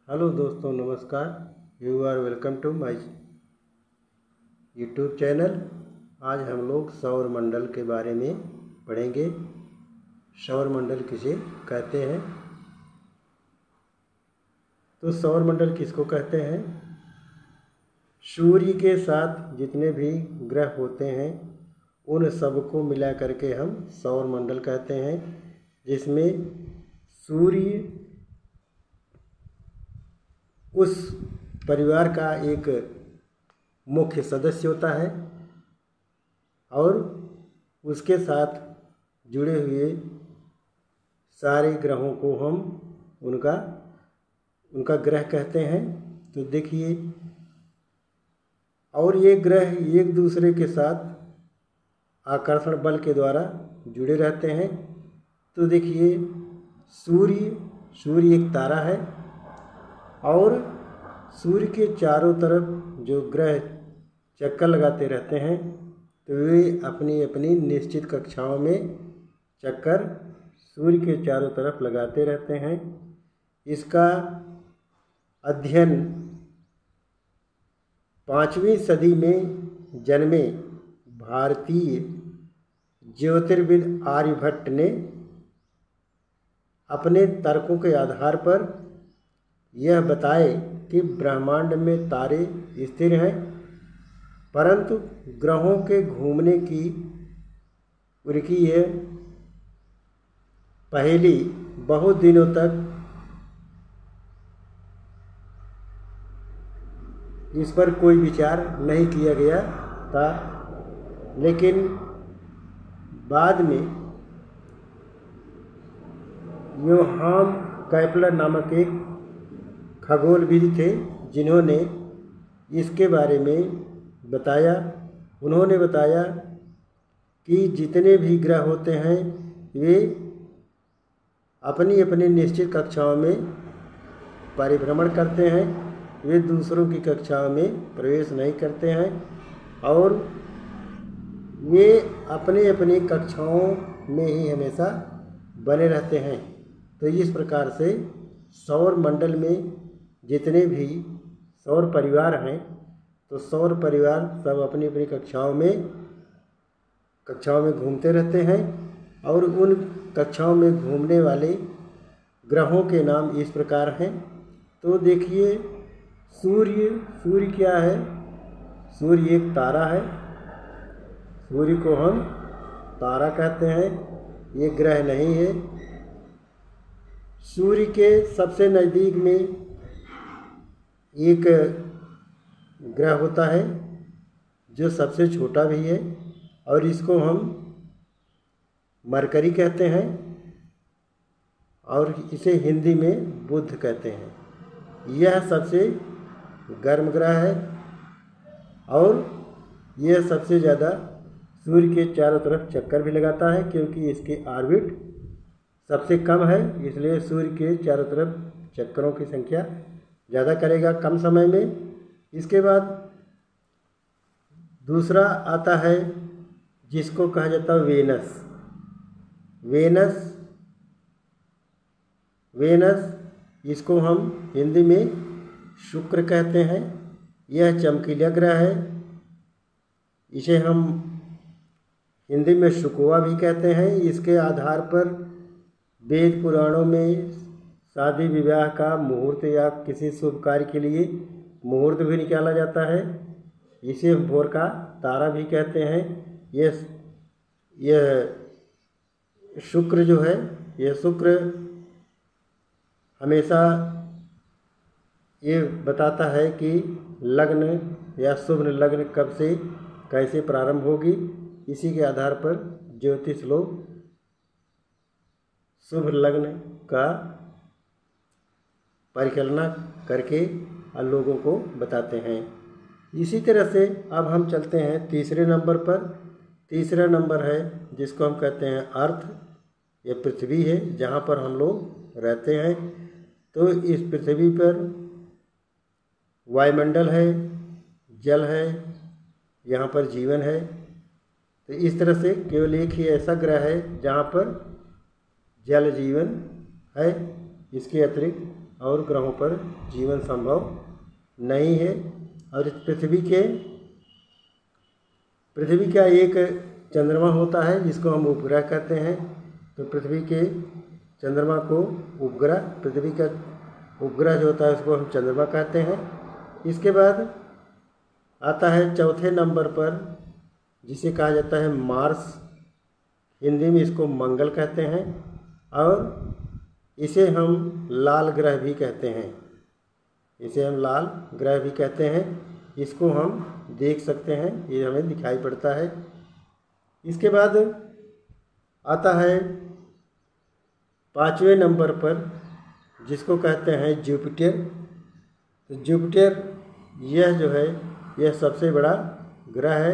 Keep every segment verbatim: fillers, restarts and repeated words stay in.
Hello दोस्तों, नमस्कार। You are welcome to my YouTube channel. आज हम लोग सौर मंडल के बारे में पढ़ेंगे। सौर मंडल किसे कहते हैं? तो सौर मंडल किसको कहते हैं? सूर्य के साथ जितने भी ग्रह होते हैं उन सबको मिला करके हम सौर मंडल कहते हैं, जिसमें सूर्य उस परिवार का एक मुख्य सदस्य होता है और उसके साथ जुड़े हुए सारे ग्रहों को हम उनका उनका ग्रह कहते हैं। तो देखिए, और ये ग्रह एक दूसरे के साथ आकर्षण बल के द्वारा जुड़े रहते हैं। तो देखिए, सूर्य सूर्य एक तारा है और सूर्य के चारों तरफ जो ग्रह चक्कर लगाते रहते हैं, तो वे अपनी अपनी निश्चित कक्षाओं में चक्कर सूर्य के चारों तरफ लगाते रहते हैं। इसका अध्ययन पाँचवीं सदी में जन्मे भारतीय ज्योतिर्विद आर्यभट्ट ने अपने तर्कों के आधार पर यह बताए कि ब्रह्मांड में तारे स्थिर हैं, परंतु ग्रहों के घूमने की उनकी यह पहेली बहुत दिनों तक इस पर कोई विचार नहीं किया गया था। लेकिन बाद में योहान कैपलर नामक एक खगोलविद थे, जिन्होंने इसके बारे में बताया। उन्होंने बताया कि जितने भी ग्रह होते हैं वे अपनी अपनी निश्चित कक्षाओं में परिभ्रमण करते हैं, वे दूसरों की कक्षाओं में प्रवेश नहीं करते हैं और वे अपनी अपनी कक्षाओं में ही हमेशा बने रहते हैं। तो इस प्रकार से सौर मंडल में जितने भी सौर परिवार हैं, तो सौर परिवार सब अपनी अपनी कक्षाओं में कक्षाओं में घूमते रहते हैं और उन कक्षाओं में घूमने वाले ग्रहों के नाम इस प्रकार हैं। तो देखिए, सूर्य सूर्य क्या है? सूर्य एक तारा है। सूर्य को हम तारा कहते हैं, ये ग्रह नहीं है। सूर्य के सबसे नज़दीक में एक ग्रह होता है जो सबसे छोटा भी है और इसको हम मरकरी कहते हैं और इसे हिंदी में बुध कहते हैं। यह सबसे गर्म ग्रह है और यह सबसे ज़्यादा सूर्य के चारों तरफ चक्कर भी लगाता है, क्योंकि इसकी ऑर्बिट सबसे कम है, इसलिए सूर्य के चारों तरफ चक्करों की संख्या ज़्यादा करेगा कम समय में। इसके बाद दूसरा आता है जिसको कहा जाता है वेनस। वेनस वेनस इसको हम हिंदी में शुक्र कहते हैं। यह चमकीला ग्रह है। इसे हम हिंदी में शुकवा भी कहते हैं। इसके आधार पर वेद पुराणों में शादी विवाह का मुहूर्त या किसी शुभ कार्य के लिए मुहूर्त भी निकाला जाता है। इसे भोर का तारा भी कहते हैं। यह यह शुक्र जो है, यह शुक्र हमेशा ये बताता है कि लग्न या शुभ लग्न कब से कैसे प्रारंभ होगी। इसी के आधार पर ज्योतिष लोग शुभ लग्न का परिकल्पना करके लोगों को बताते हैं। इसी तरह से अब हम चलते हैं तीसरे नंबर पर। तीसरा नंबर है जिसको हम कहते हैं अर्थ। ये पृथ्वी है जहाँ पर हम लोग रहते हैं। तो इस पृथ्वी पर वायुमंडल है, जल है, यहाँ पर जीवन है। तो इस तरह से केवल एक ही ऐसा ग्रह है जहाँ पर जल जीवन है। इसके अतिरिक्त और ग्रहों पर जीवन संभव नहीं है। और इस पृथ्वी के पृथ्वी का एक चंद्रमा होता है जिसको हम उपग्रह कहते हैं। तो पृथ्वी के चंद्रमा को उपग्रह, पृथ्वी का उपग्रह जो होता है उसको हम चंद्रमा कहते हैं। इसके बाद आता है चौथे नंबर पर जिसे कहा जाता है मार्स, हिंदी में इसको मंगल कहते हैं और इसे हम लाल ग्रह भी कहते हैं। इसे हम लाल ग्रह भी कहते हैं। इसको हम देख सकते हैं, ये हमें दिखाई पड़ता है। इसके बाद आता है पाँचवें नंबर पर जिसको कहते हैं जुपिटर। तो जुपिटर यह जो है यह सबसे बड़ा ग्रह है,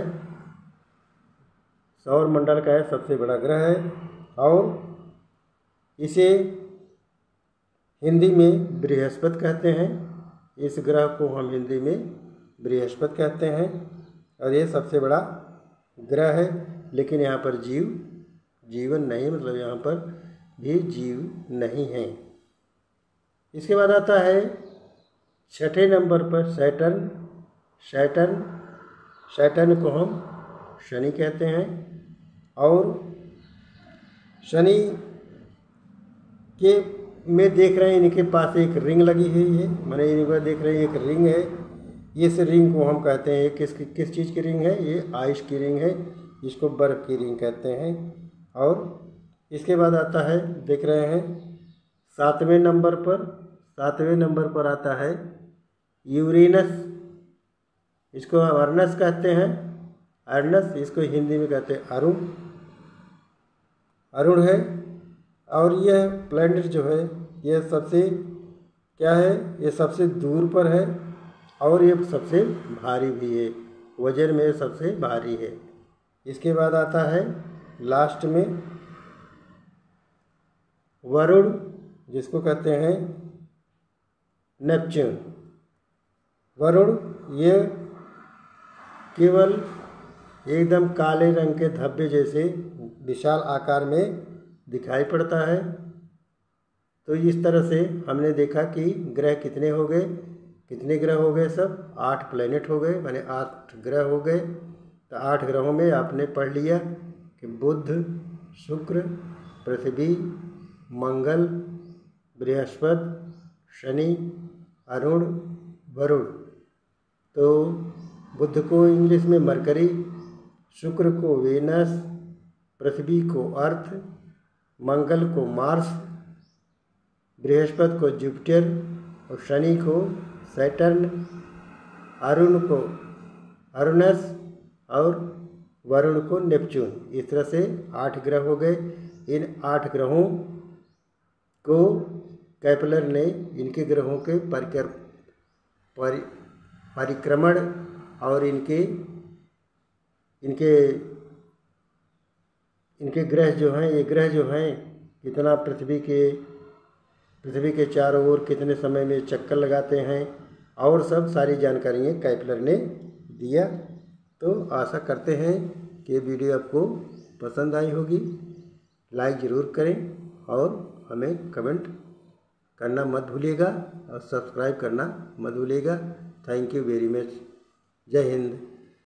सौर मंडल का है सबसे बड़ा ग्रह है और इसे हिंदी में बृहस्पति कहते हैं। इस ग्रह को हम हिंदी में बृहस्पति कहते हैं और ये सबसे बड़ा ग्रह है। लेकिन यहाँ पर जीव जीवन नहीं, मतलब यहाँ पर भी जीव नहीं है। इसके बाद आता है छठे नंबर पर सैटर्न। सैटर्न सैटर्न को हम शनि कहते हैं और शनि के में देख रहे हैं इनके पास एक रिंग लगी हुई है, मैंने इनका देख रहे हैं एक रिंग है। इस रिंग को हम कहते हैं किस किस चीज़ की रिंग है, ये आइस की रिंग है, इसको बर्फ़ की रिंग कहते हैं। और इसके बाद आता है देख रहे हैं सातवें नंबर पर सातवें नंबर पर आता है यूरेनस, इसको अर्नस कहते हैं। अर्नस इसको हिंदी में कहते हैं अरुण अरुण है। और यह प्लैनेट जो है यह सबसे क्या है, ये सबसे दूर पर है और ये सबसे भारी भी है, वजन में सबसे भारी है। इसके बाद आता है लास्ट में वरुण, जिसको कहते हैं नेपच्यून। वरुण ये केवल एकदम काले रंग के धब्बे जैसे विशाल आकार में दिखाई पड़ता है। तो इस तरह से हमने देखा कि ग्रह कितने हो गए, कितने ग्रह हो गए, सब आठ प्लेनेट हो गए, माने आठ ग्रह हो गए। तो आठ ग्रहों में आपने पढ़ लिया कि बुध, शुक्र, पृथ्वी, मंगल, बृहस्पति, शनि, अरुण, वरुण। तो बुध को इंग्लिश में मरकरी, शुक्र को वेनस, पृथ्वी को अर्थ, मंगल को मार्स, बृहस्पति को जुपिटर और शनि को सैटर्न, अरुण को अरुणस और वरुण को नेपच्यून। इस तरह से आठ ग्रह हो गए। इन आठ ग्रहों को कैपलर ने इनके ग्रहों के परिकर परि परिक्रमण और इनके इनके इनके ग्रह जो हैं, ये ग्रह जो हैं कितना पृथ्वी के पृथ्वी के चारों ओर कितने समय में चक्कर लगाते हैं और सब सारी जानकारियाँ कैपलर ने दिया। तो आशा करते हैं कि ये वीडियो आपको पसंद आई होगी। लाइक ज़रूर करें और हमें कमेंट करना मत भूलिएगा और सब्सक्राइब करना मत भूलिएगा। Thank you very much. जय हिंद।